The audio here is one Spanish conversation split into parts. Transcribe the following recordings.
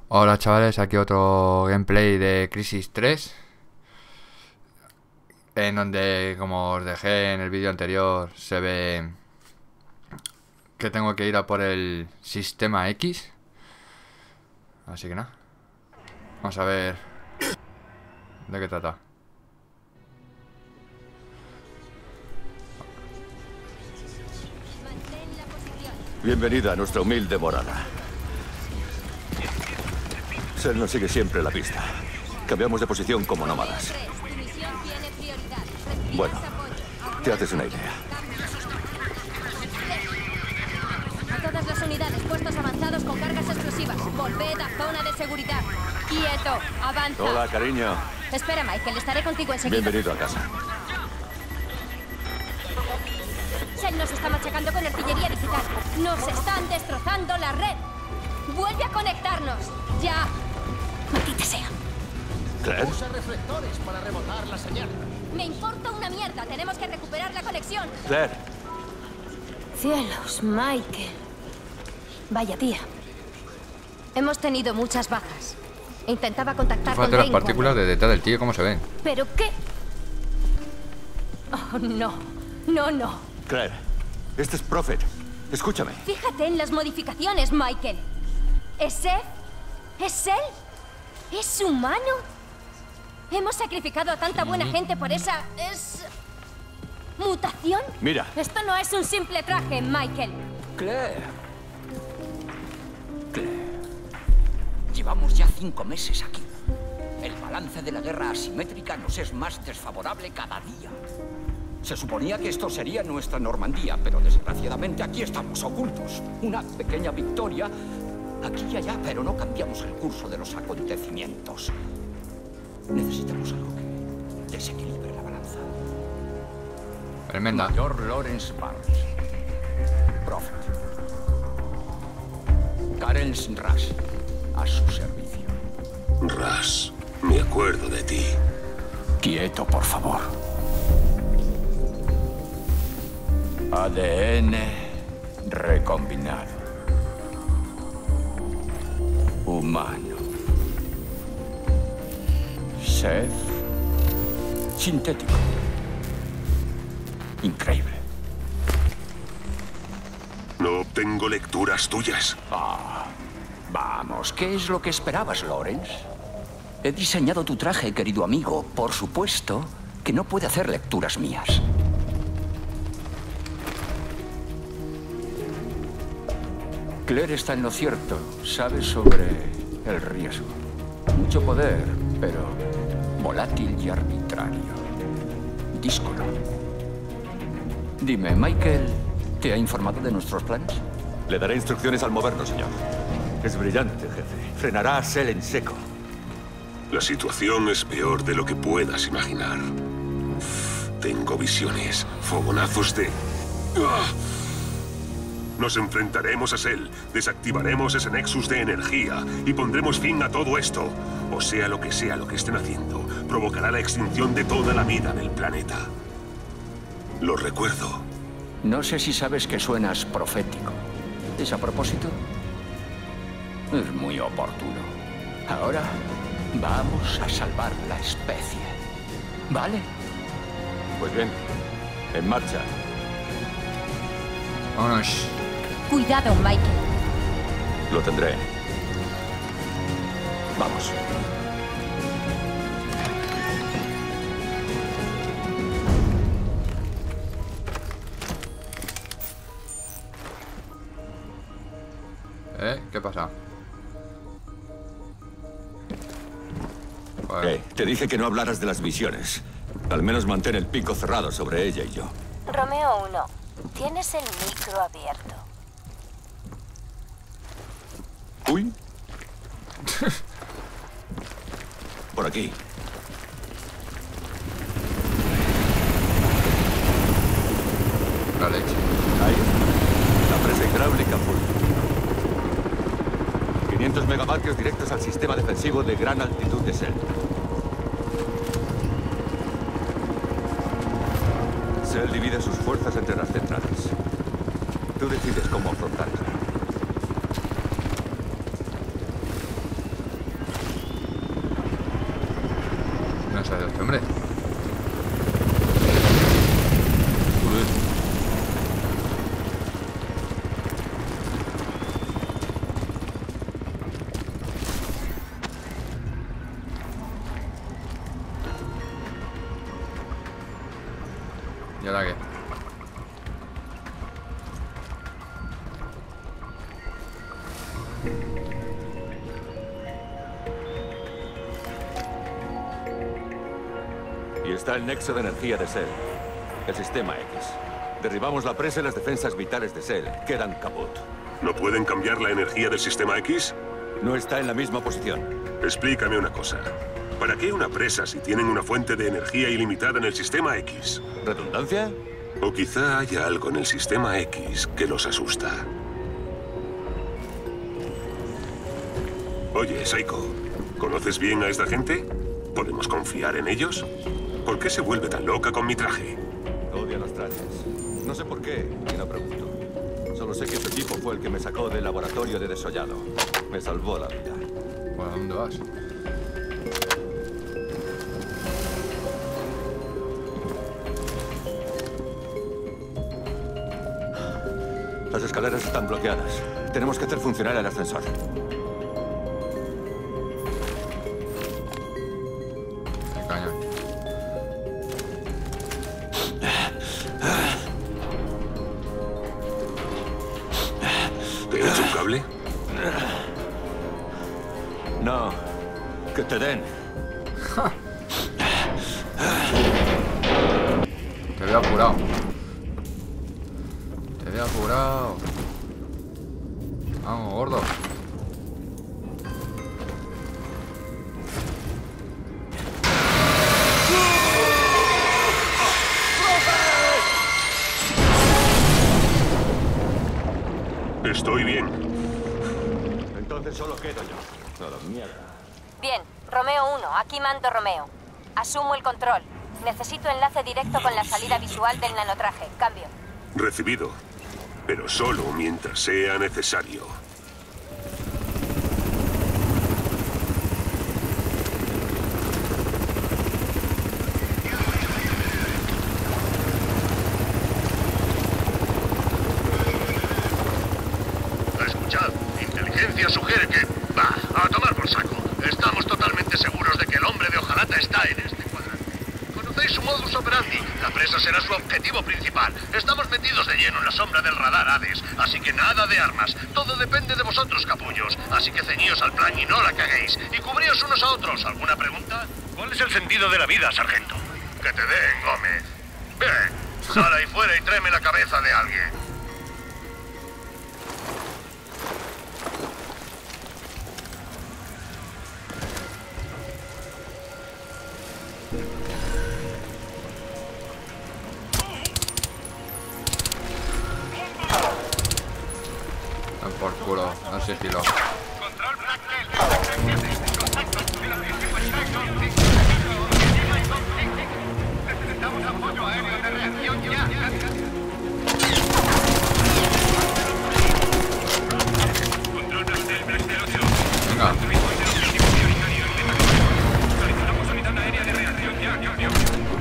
Hola chavales, aquí otro gameplay de Crysis 3, en donde, como os dejé en el vídeo anterior, se ve que tengo que ir a por el sistema X. Así que nada, vamos a ver de qué trata. Bienvenida a nuestra humilde morada. Sel nos sigue siempre la pista. Cambiamos de posición como nómadas. Bueno, te haces una idea. A todas las unidades, puestos avanzados con cargas explosivas. Volved a zona de seguridad. ¡Quieto! ¡Avanza! Hola, cariño. Espera, Michael, estaré contigo enseguida. Bienvenido a casa. Sel nos está machacando con artillería digital. Nos están destrozando la red. ¡Vuelve a conectarnos! ¡Ya! ¡Maldita sea! ¿Claire? Usa reflectores para rebotar la señal. Me importa una mierda. Tenemos que recuperar la conexión. Claire. Cielos, Michael. Vaya tía. Hemos tenido muchas bajas. Intentaba contactar con Fíjate las Rainbow. partículas de detrás del tío, cómo se ven. ¿Pero qué? Oh, no. No, no. Claire, este es Prophet. Escúchame. Fíjate en las modificaciones, Michael. ¿Es él? ¿Es él? ¿Es humano? Hemos sacrificado a tanta buena gente por esa... ¿mutación? Mira. Esto no es un simple traje, Michael. Claire. Claire. Llevamos ya 5 meses aquí. El balance de la guerra asimétrica nos es más desfavorable cada día. Se suponía que esto sería nuestra Normandía, pero desgraciadamente aquí estamos ocultos. Una pequeña victoria aquí y allá, pero no cambiamos el curso de los acontecimientos. Necesitamos algo que desequilibre la balanza. Tremenda. Mayor Lawrence Barnes. Prophet. Karens Rush. A su servicio. Rush, me acuerdo de ti. Quieto, por favor. ADN recombinado. Humano. Seth. Sintético. Increíble. No obtengo lecturas tuyas. Vamos, ¿qué es lo que esperabas, Lawrence? He diseñado tu traje, querido amigo. Por supuesto que no puede hacer lecturas mías. Claire está en lo cierto. Sabe sobre el riesgo. Mucho poder, pero volátil y arbitrario. Díscolo. Dime, ¿Michael te ha informado de nuestros planes? Le daré instrucciones al movernos, señor. Es brillante, jefe. Frenará a Sel en seco. La situación es peor de lo que puedas imaginar. Tengo visiones, fogonazos de... ¡Ah! Nos enfrentaremos a Sel, desactivaremos ese nexus de energía y pondremos fin a todo esto. O sea lo que estén haciendo, provocará la extinción de toda la vida del planeta. Lo recuerdo. No sé si sabes que suenas profético. ¿Es a propósito? Es muy oportuno. Ahora vamos a salvar la especie. ¿Vale? Pues bien, en marcha. Vámonos. Cuidado, Michael. Lo tendré. Vamos. ¿Qué pasa? Bueno, Te dije que no hablaras de las visiones. Al menos mantén el pico cerrado sobre ella y yo. Romeo 1, tienes el micro abierto. Uy. Por aquí. la leche. Ahí. La presa hidráulica full. 500 megavatios directos al sistema defensivo de gran altitud de Sel. Sel divide sus fuerzas entre las centrales. Tú decides cómo afrontarla. Hombre. ¿Y ahora qué? Y está el nexo de energía de Cell, el sistema X. Derribamos la presa y las defensas vitales de Cell quedan caput. ¿No pueden cambiar la energía del sistema X? No está en la misma posición. Explícame una cosa. ¿Para qué una presa si tienen una fuente de energía ilimitada en el sistema X? ¿Redundancia? O quizá haya algo en el sistema X que los asusta. Oye, Psycho, ¿conoces bien a esta gente? ¿Podemos confiar en ellos? ¿Por qué se vuelve tan loca con mi traje? Odia los trajes. No sé por qué, y no pregunto. Solo sé que su equipo fue el que me sacó del laboratorio de desollado. Me salvó la vida. ¿Para dónde vas? Las escaleras están bloqueadas. Tenemos que hacer funcionar el ascensor. El cañón. ¿Te he hecho un cable? No. Que te den. Te veo apurado. Te veo apurado. Vamos, gordo. Estoy bien. Entonces solo quedo yo. No, la mierda. Bien, Romeo 1, aquí mando Romeo. Asumo el control. Necesito enlace directo con la salida visual del nanotraje. Cambio. Recibido. Pero solo mientras sea necesario. Escuchad, inteligencia sugiere que... Va, a tomar por saco. Estamos totalmente seguros de que el hombre de hojalata está en este cuadrante. Conocéis su modus operandi. La presa será su objetivo principal. Estamos metidos de lleno en la sombra del radar Hades, así que nada de armas. Todo depende de vosotros, capullos. Así que ceñíos al plan y no la caguéis. Y cubríos unos a otros. ¿Alguna pregunta? ¿Cuál es el sentido de la vida, sargento? Que te den, Gómez. Bien, sal ahí fuera y tráeme la cabeza de alguien. Por culo, no sigilo. Necesitamos apoyo aéreo de reacción ya. Control Blacktail 8. Venga. Solicitamos unidad aérea de reacción ya, cambio.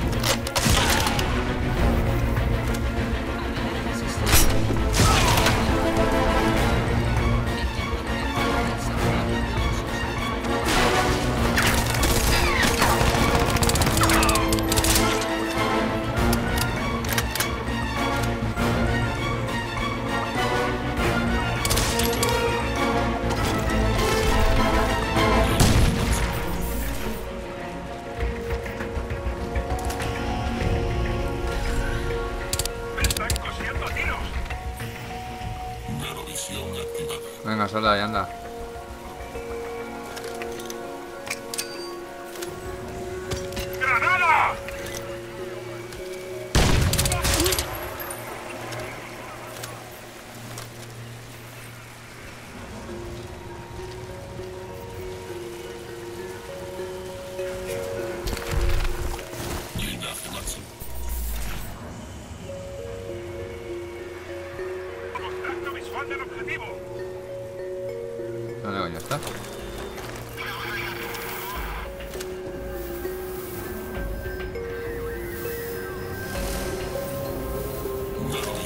Venga, sal de ahí, anda. ¡Granada! Contacto visual del objetivo. ¿Dónde coño está?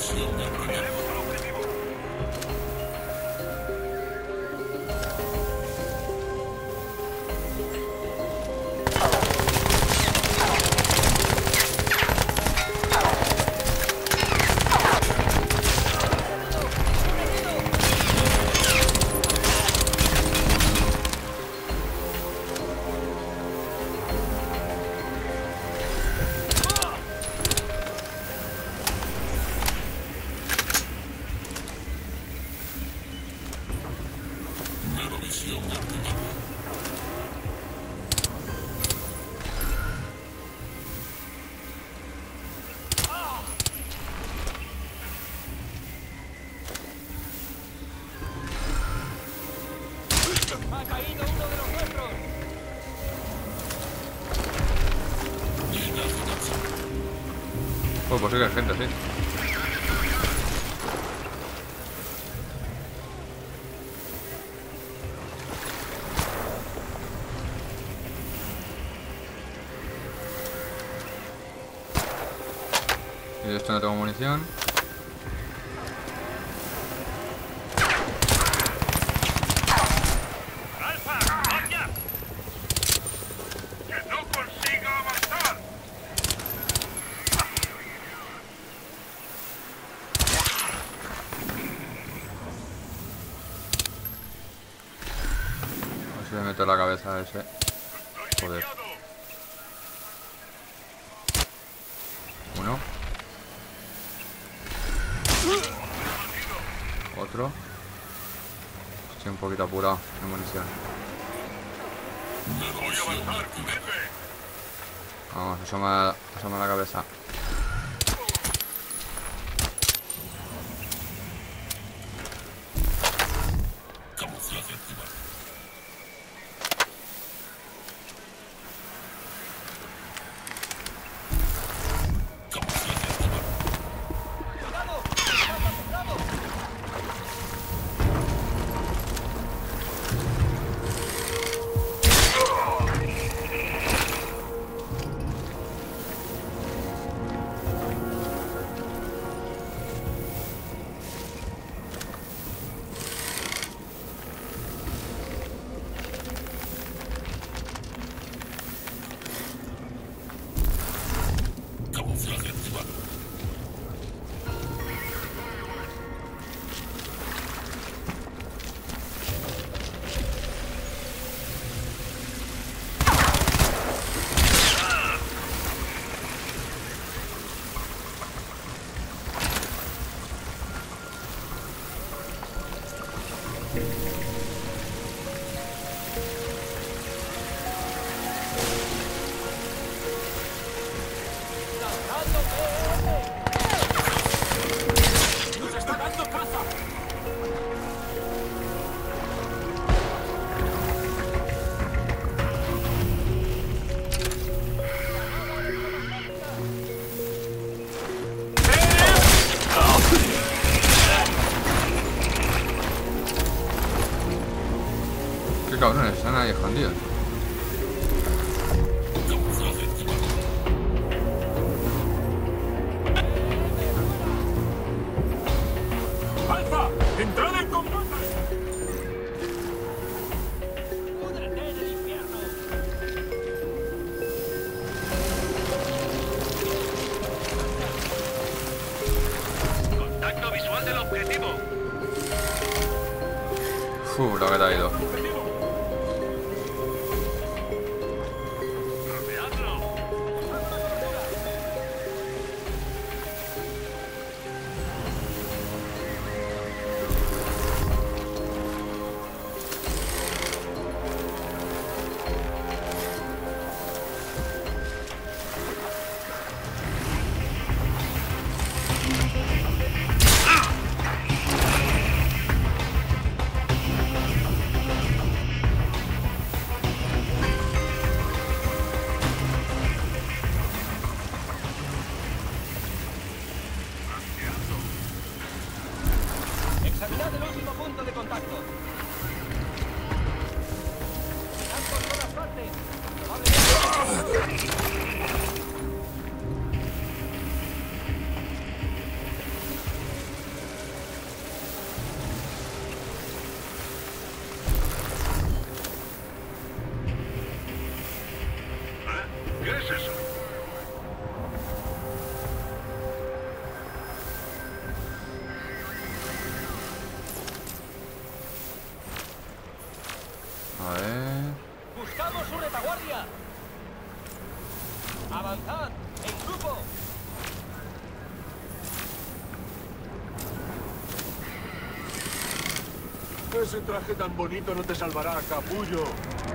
¡Ha caído uno de los nuestros! Oh, pues sí que hay gente, sí. Y de esto no tengo munición. Le meto la cabeza a ese. Joder. Uno. Otro. Estoy un poquito apurado de munición. Vamos, asoma la cabeza. Qué cabrones, están ahí escondidos. ¡Alfa! ¡Entrad en combate! ¡Púdrete en el infierno! Contacto visual del objetivo. Lo que te ha ido. Examinad el último punto de contacto. Están por todas partes. Ese traje tan bonito no te salvará, capullo.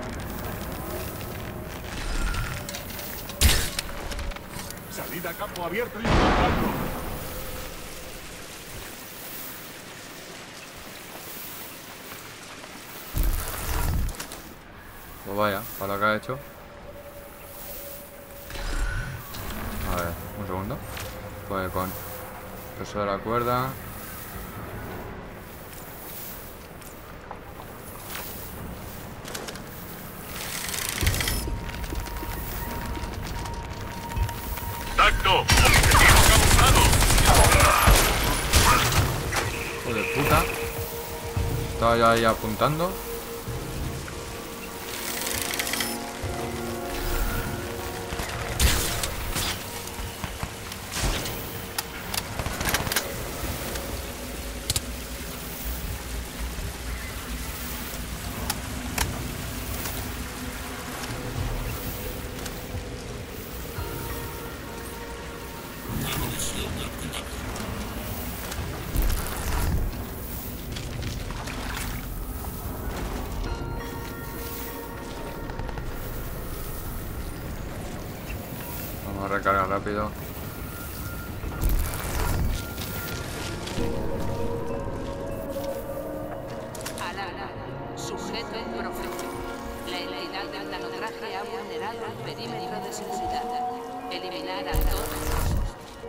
Salida a campo abierto y disparando. Pues vaya, para lo que ha hecho. A ver, un segundo. Pues con eso de la cuerda. ¡Tacto! ¡Objetivo camuflado! Hijo de puta. Estaba yo ahí apuntando. Vamos a recargar rápido. Alarma. Sujeto en proceso. La entidad del nanotraje ha vulnerado el perímetro de seguridad. Eliminar a todos los...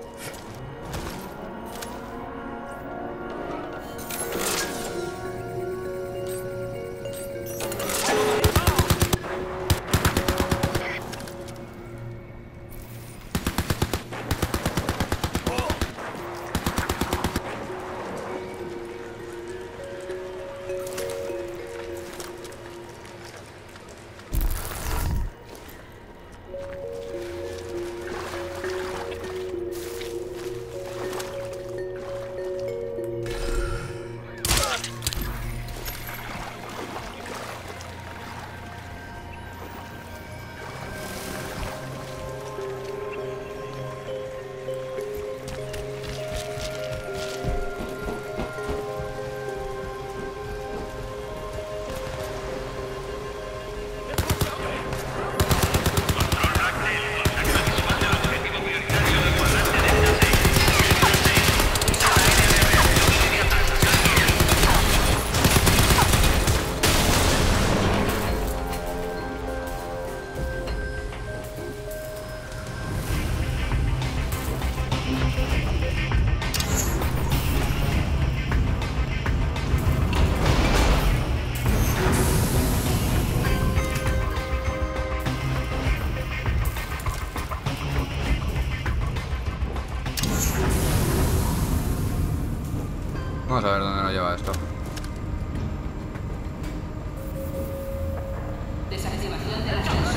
Vamos a ver dónde nos lleva esto. Desactivación de las sensores.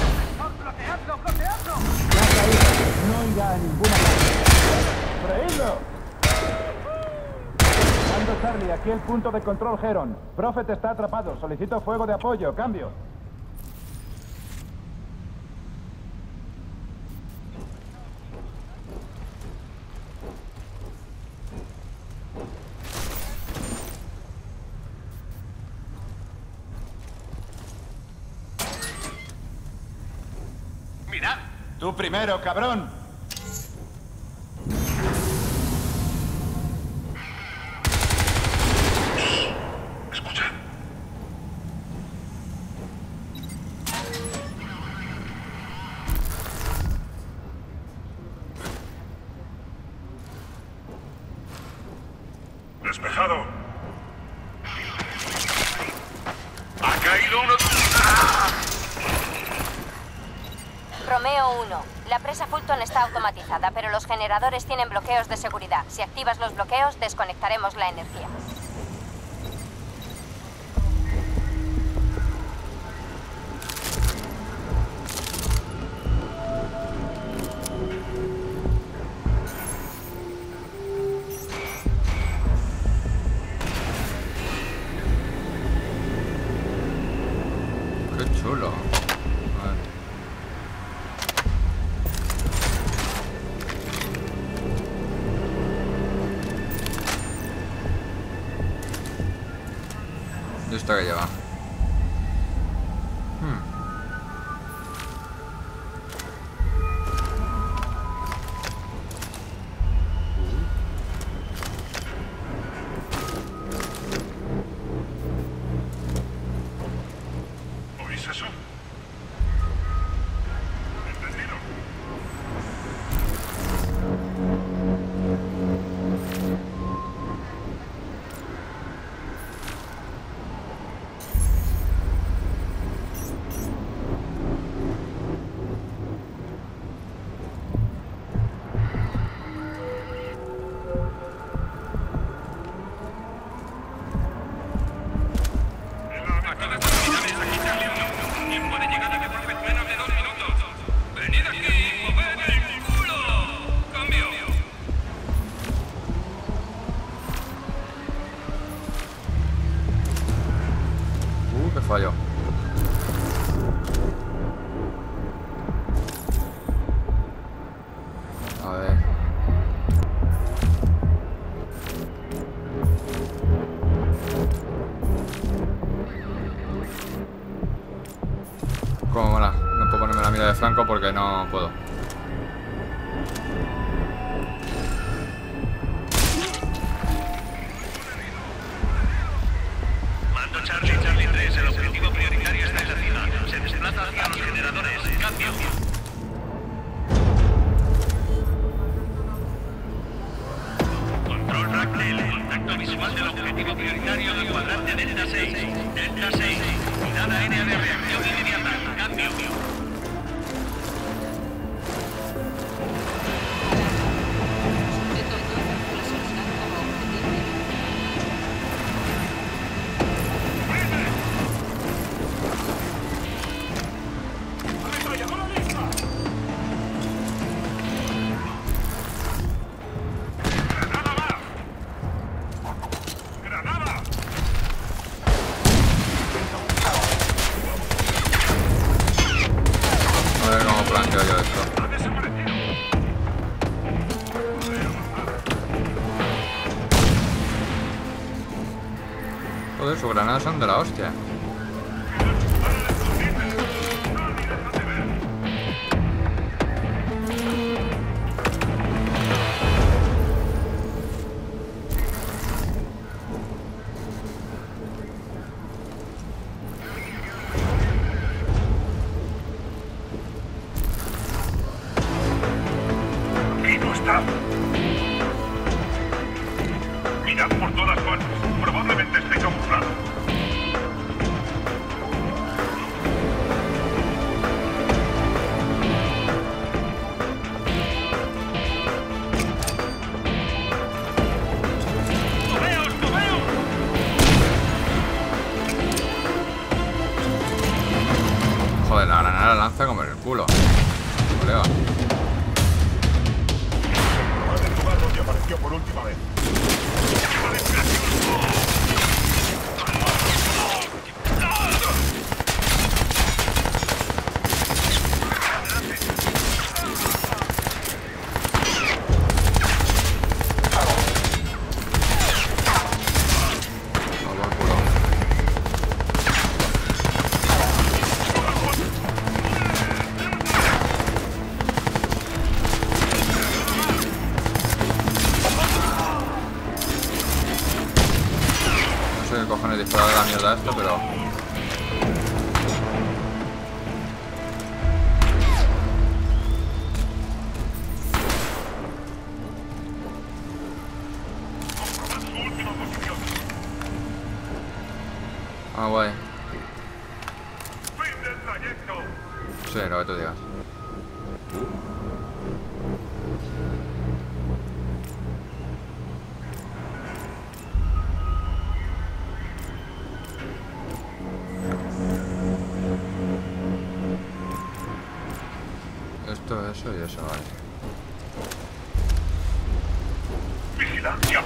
No irá a ninguna parte. ¡Freídlo! Mando Charlie, aquí el punto de control Heron. Prophet está atrapado. Solicito fuego de apoyo. Cambio. ¡Mirad! Tú primero, cabrón. Escucha. Despejado. Ha caído uno. Romeo 1. La presa Fulton está automatizada, pero los generadores tienen bloqueos de seguridad. Si activas los bloqueos, desconectaremos la energía. Qué chulo. ¿Esto que lleva? ¿Oís eso? ¿Entendido? Qué fallo. A ver. Cómo mola. No puedo ponerme la mira de flanco porque no puedo. Mando Charlie 3, el objetivo prioritario está en la ciudad. Se desplaza hacia los generadores. Cambio. Control Ragnell, contacto visual del objetivo prioritario del cuadrante Delta 6. Delta 6, unidad aérea de reacción inmediata. Cambio. Sujeto clasificado como objetivo. A ver cómo planteo yo esto. Joder, sus granadas son de la hostia. Aquí no está. Mirad por todas partes. Probablemente esté camuflado. Joder, la granada la lanza como en el culo. Colega. Más del lugar donde apareció por última vez. Por el culo. No sé qué cojones disparar la mierda esto, pero... Ah, guay. Fin del trayecto. Sí, lo que tú digas. Esto, eso y eso, vale. Vigilancia.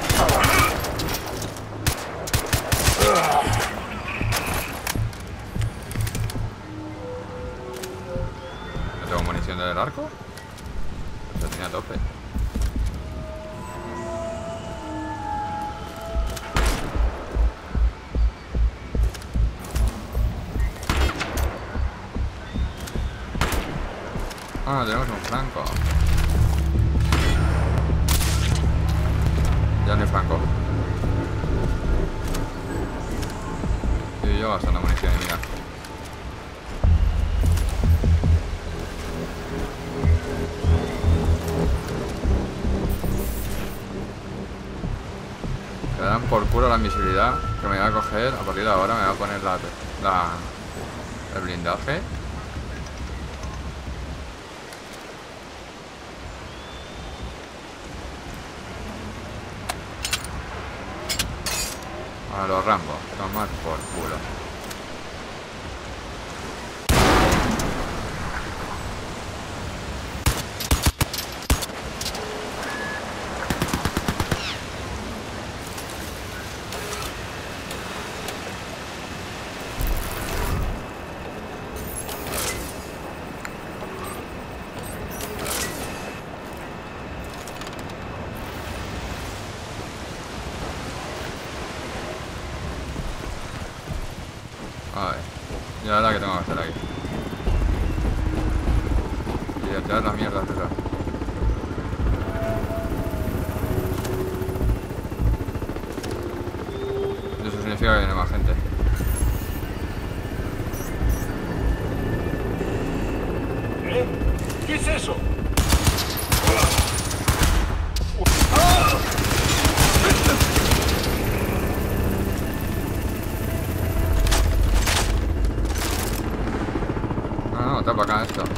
¿No tengo munición del arco? Lo tenía a tope. Ah, tenemos un Franco. Ya no hay Franco. Y yo gastando munición y mira. Me dan por culo la invisibilidad que me va a coger. A partir de ahora me va a poner el blindaje. A los Rambo, tomar por culo. A ver, ya es la que tengo que hacer aquí. Y a tirar las mierdas esas. Eso significa que viene más gente. ¿Eh? ¿Qué es eso? No, está para acá esto.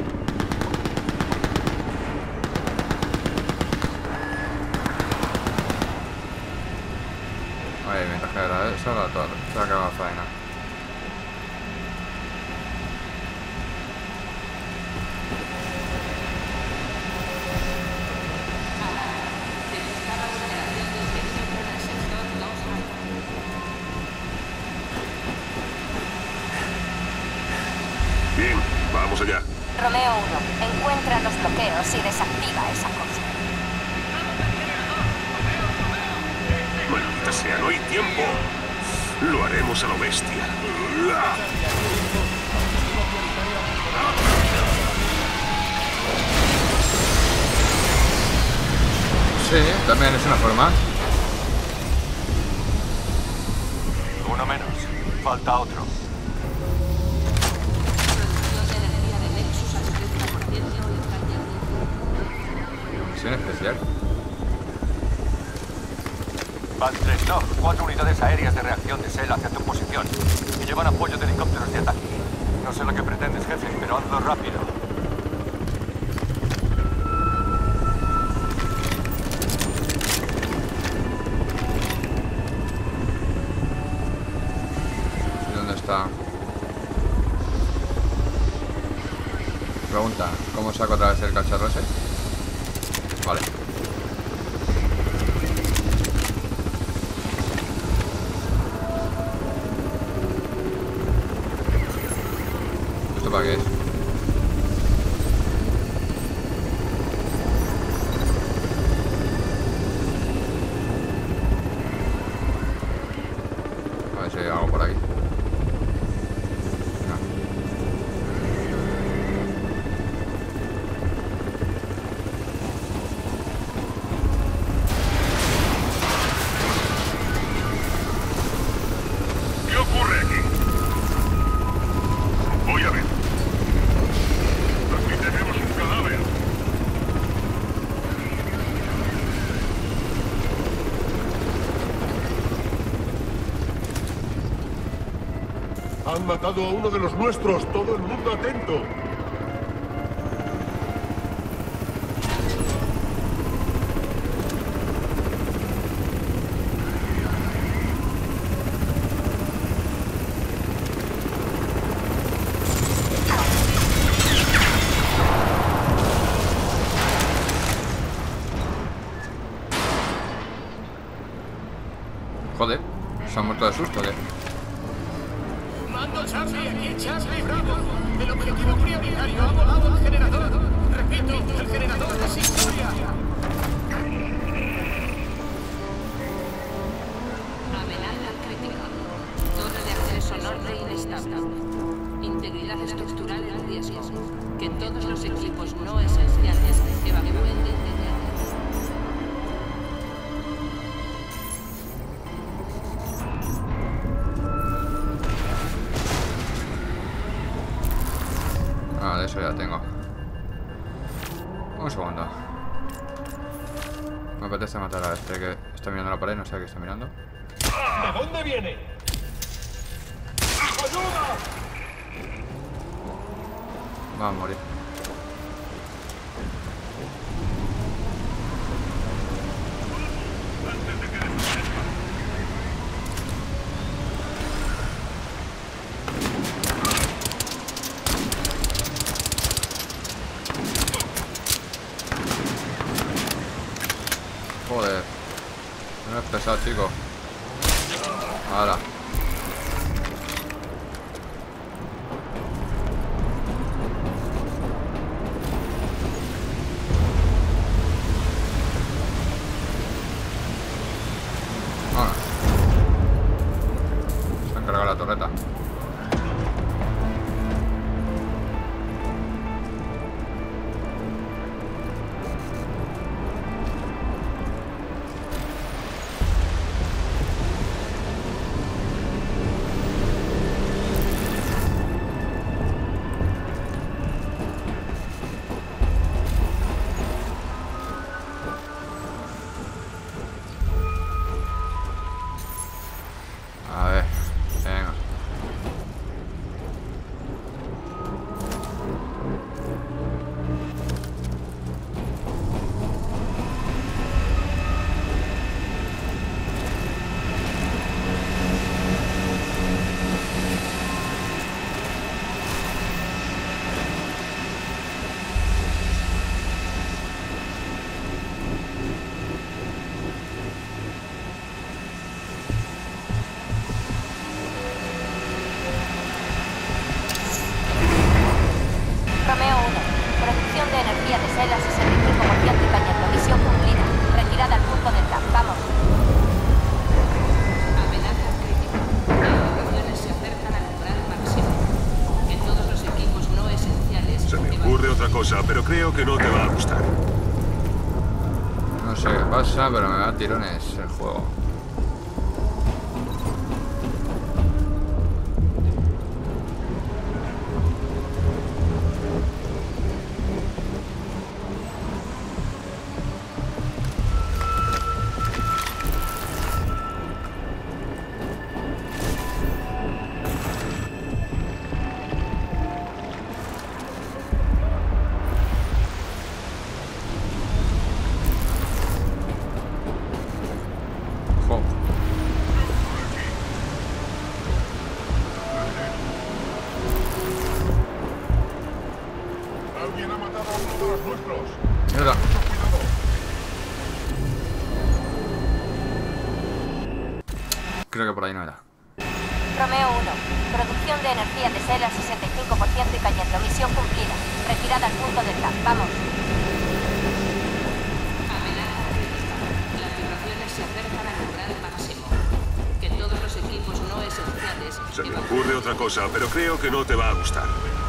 Oye, mientras que era eso, la torre. Se ha acabado la faena. Bien, vamos allá. Romeo 1, encuentra los bloqueos y desactiva esa cosa. Maldita sea, no hay tiempo. Lo haremos a lo bestia. Sí, también es una forma. Uno menos. Falta otro. Producción de energía de Nexus al 30% y fallando. Misión especial. Van 3, no. 4 unidades aéreas de reacción de SEL hacia tu posición. Y llevan apoyo de helicópteros de ataque. No sé lo que pretendes, jefe, pero hazlo rápido. ¿Y dónde está? Pregunta, ¿cómo saco otra vez el cacharro ese? Vale. ¿Esto para qué es? A ver si hay algo por aquí. No. ¿Qué ocurre aquí? Voy a ver. Aquí tenemos un cadáver. Han matado a uno de los nuestros. Todo el mundo atento. Joder, se han muerto de susto, ¿qué? Mando Charlie, aquí Charlie Bravo. El objetivo prioritario ha volado el generador. Repito, el generador es historia. Amenaza crítica. Torre de acceso norte inestable. Integridad estructural en riesgo. Que todos los equipos no Me apetece matar a este que está mirando la pared, no sé a qué está mirando. ¿De dónde viene? ¡Ayuda! Va a morir. Joder. No es pesado, chico. Ahora. Ahora. Se ha cargado la torreta. A ver, venga. Romeo 1. Producción de energía de SEL a 65% y cayendo. Misión cumplida. Retirada al punto del camp. Vamos. Amenaza crítica. Las operaciones se acercan al umbral máximo. En todos los equipos no esenciales. Se me ocurre otra cosa, pero creo que no te va a gustar. No sé qué pasa, pero me da tirones el juego. Jo. Alguien ha matado a uno de los nuestros. Mierda. Creo que por ahí no era. Romeo 1. Producción de energía de SEL a 65% y cayendo. Misión cumplida. Retirada al punto del camp. Vamos. Amenaza crítica. Las vibraciones se acercan al umbral máximo. Que todos los equipos no esenciales. Se me ocurre otra cosa, pero creo que no te va a gustar.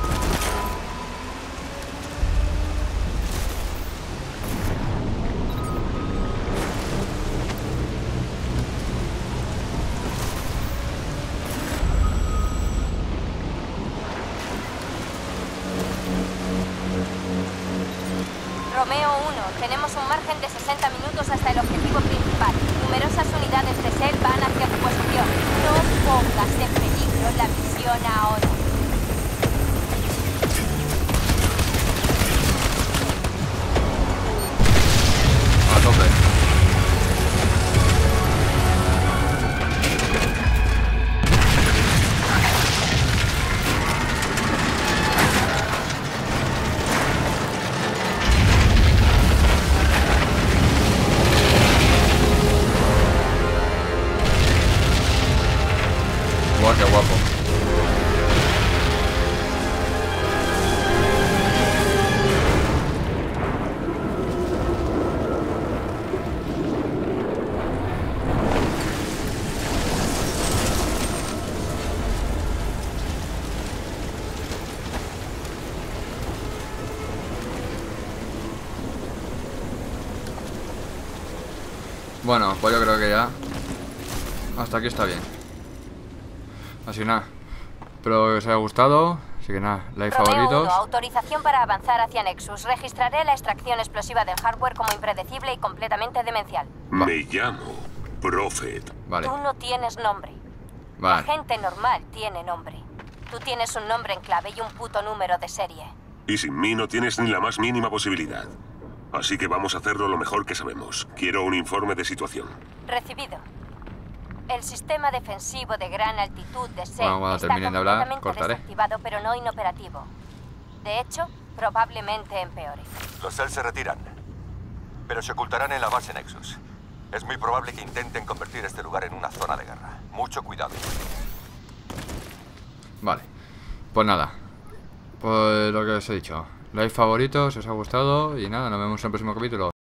Romeo 1. Tenemos un margen de 60 minutos hasta el objetivo principal. Numerosas unidades de SEL van hacia tu posición. No pongas en peligro la misión ahora. A tope. Guau, qué guapo. Bueno, pues yo creo que ya hasta aquí está bien. Así nada. Espero que os haya gustado. Así que nada, like, Romeo favoritos. 1, autorización para avanzar hacia Nexus. Registraré la extracción explosiva del hardware como impredecible y completamente demencial. Va. Me llamo Prophet. Vale, Tú no tienes nombre. La vale. gente normal tiene nombre. Tú tienes un nombre en clave y un puto número de serie. Y sin mí no tienes ni la más mínima posibilidad. Así que vamos a hacerlo lo mejor que sabemos. Quiero un informe de situación. Recibido. El sistema defensivo de gran altitud de SEL Bueno, cuando está terminen de hablar, completamente cortaré. desactivado, pero no inoperativo. De hecho, probablemente empeore. Los SEL se retiran, pero se ocultarán en la base Nexus. Es muy probable que intenten convertir este lugar en una zona de guerra. Mucho cuidado. Vale, pues nada. Pues lo que os he dicho. Like, favoritos, si os ha gustado. Y nada, nos vemos en el próximo capítulo.